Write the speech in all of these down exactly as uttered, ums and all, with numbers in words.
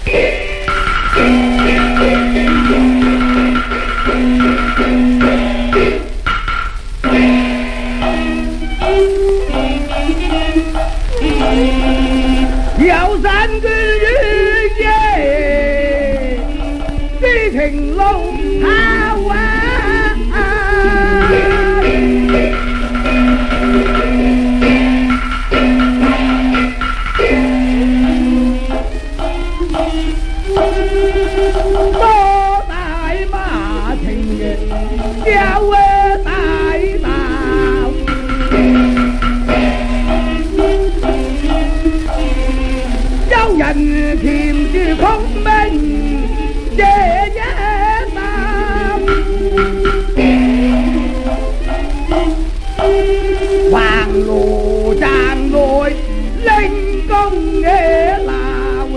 有山居於夜，知情路跑啊！多大馬情嘅，有啊大道。有人鉗住孔明這一擔，橫路站內拎弓嘅鬧，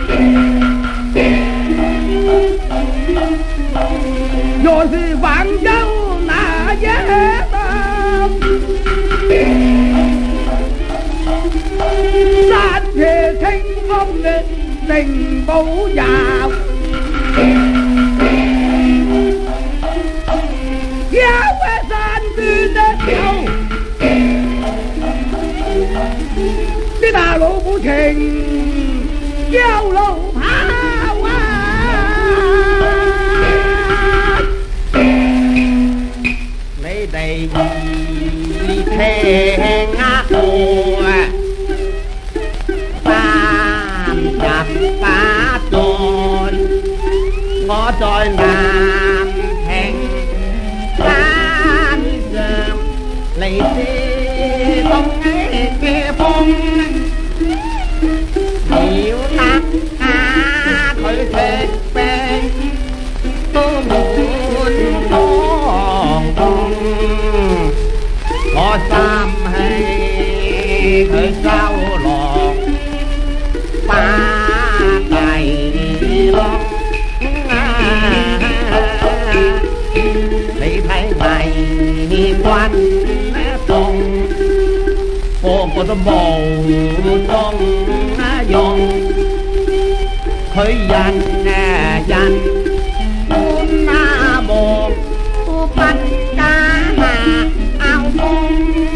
若是杭州那一擔，山斜清風嘅城堡遊，有個山端的有，啲大老虎情有路跑啊！你哋聽啊我啊！十八載，我在南屏山上嚟自東嘅風，要得下佢食病都滿當空，我心氣佢收落。把地落啊！你睇魏軍動，個個都無中用，佢人啊人官啊忙，都不加拗風，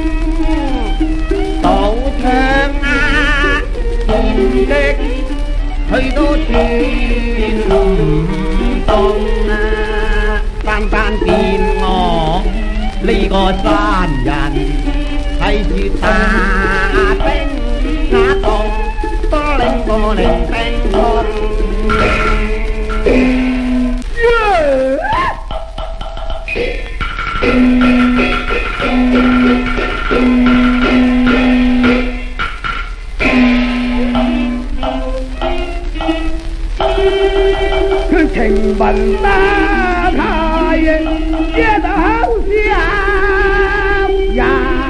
賭場啊！的去到轉唔動啊！單單見我呢個山人係住打兵打洞，多拎個零兵痛。情文大太也得好笑呀！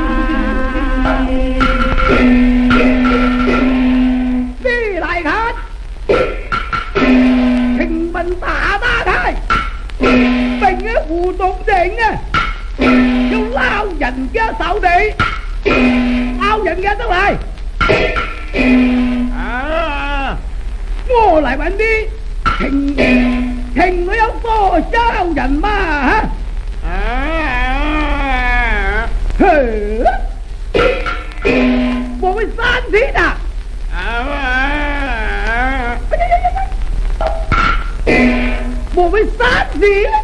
你來看，情文大大太並嘅胡動靜啊，要撈人家手地，撈人家都嚟啊！我嚟揾啲。情情裏有多少人嘛？啊！我會三天啊！啊！我會三天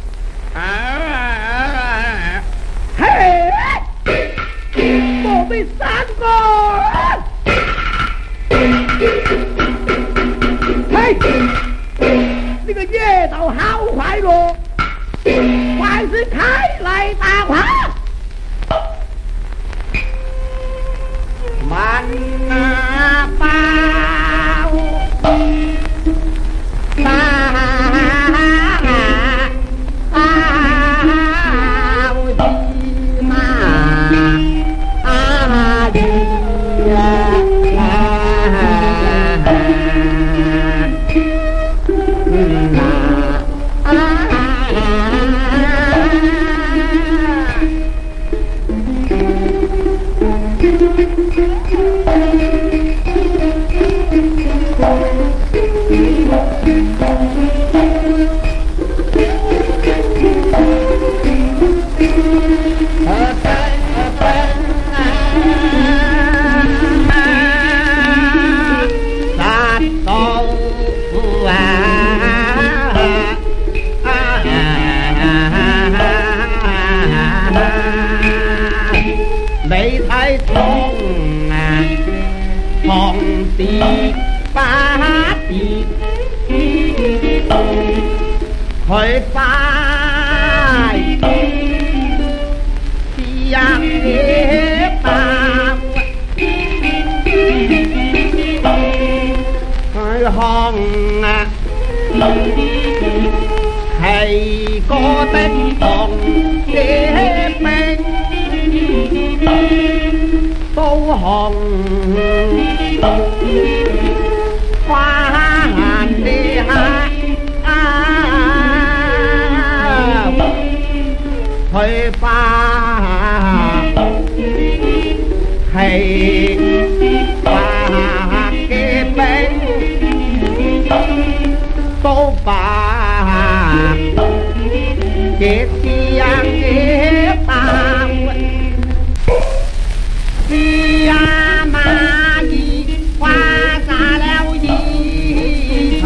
啊！嘿！我會三個。嘿！这个夜道好快乐，还是开来打趴。慢啊包，啊啊包子嘛，啊子啊。 地把地去拜相嘅包去看啊係個的紅嘅兵都紅花地下去吧係白嘅兵都白嘅相嘅包是啊螞蟻花灑了衣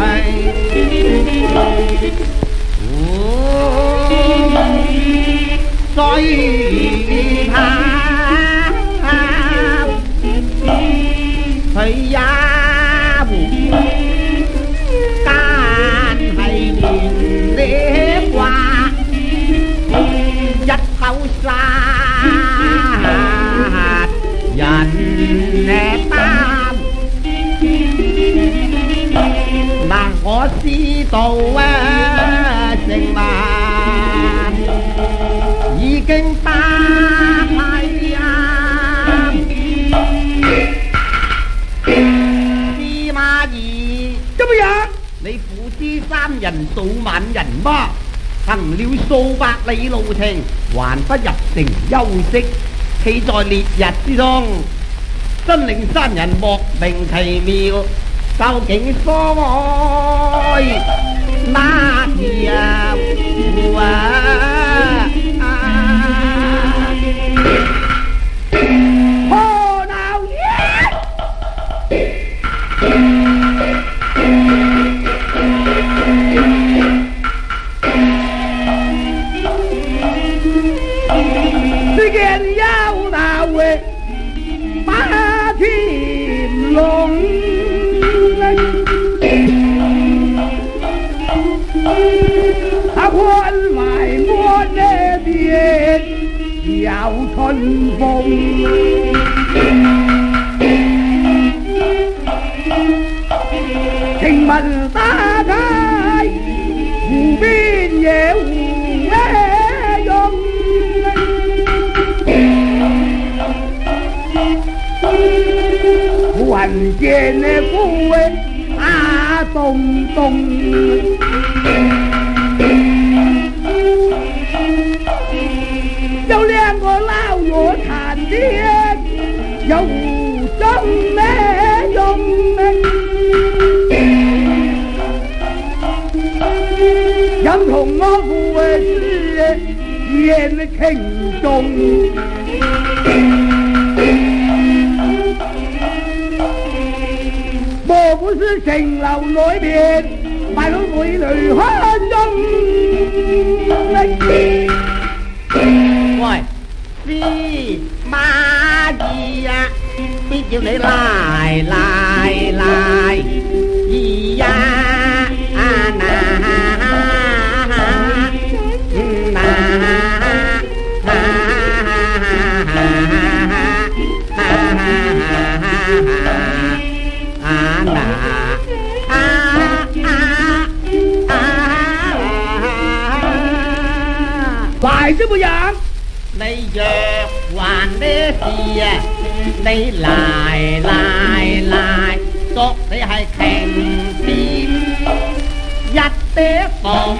所以他佢也間係連呢話一口殺人嘅擔嗱我知道啊成萬已經打係啊司馬懿怎麼樣？ 你父子三人數萬人馬行了數百里路程還不入城休息，企在烈日之中真令三人莫名其妙，究竟所愛哪條啊何鬧嘢？只見有那位馬天龍，他款埋我那邊小春風。請問打開湖邊野湖嘅用，雲間的古味打咚咚，有兩個老弱殘爹，有無中咩用任同我父嘅事言輕重，莫不是城樓裏面賣到美女漢中？ 喂，司馬懿啊，必叫你來來來咿呀啊嗱嗱啊嗱來這麼樣？ 你若還呢事啊，你來來來，祝你係晴天一的風。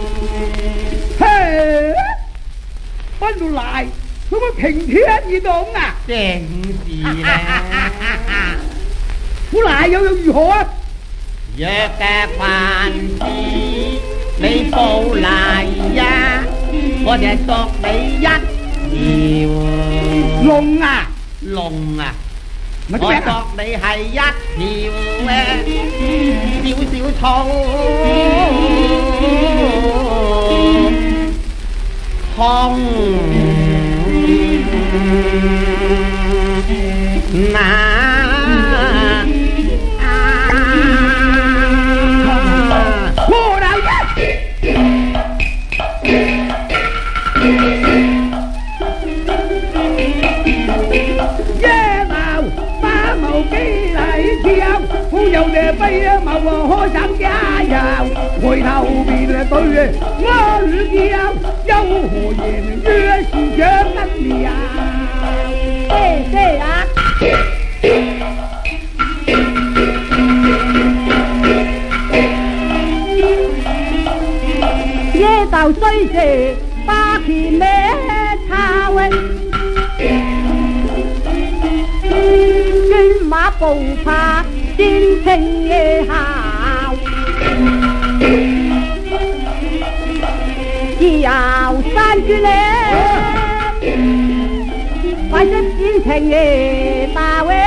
嘿，翻到嚟，咁麼晴天一動啊？ 正是咧。 苦奶又又如何啊？ 若嘅凡事你報嚟呀，我就祝你一條龍啊龍啊，我乜嘢啊？ 祝你係一條嘅小小草，空那。 夜飞毛可上加油，回頭面對我女叫，有何言越是長得了？ 對對啊！夜到水時，把旗咩抄誒，軍馬步怕戰情夜效，只有山軍咧，快些戰情夜大喂。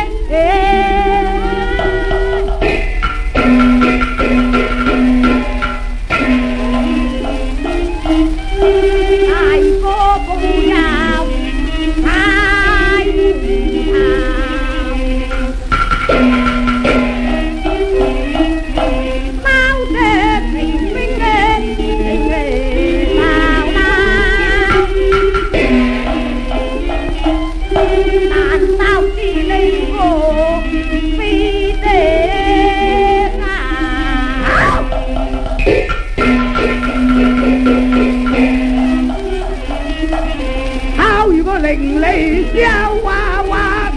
令你笑娃娃，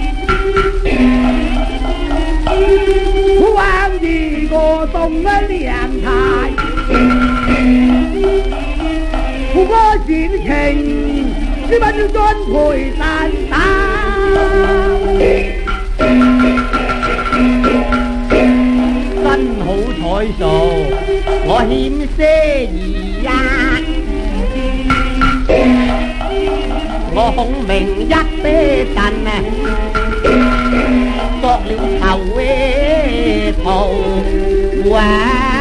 玩一個動了兩台，不過心情只把你轉回蛋蛋。 真好彩數，我欠些兒呀。我孔明一啤陣啊，割了頭嘅頭哇！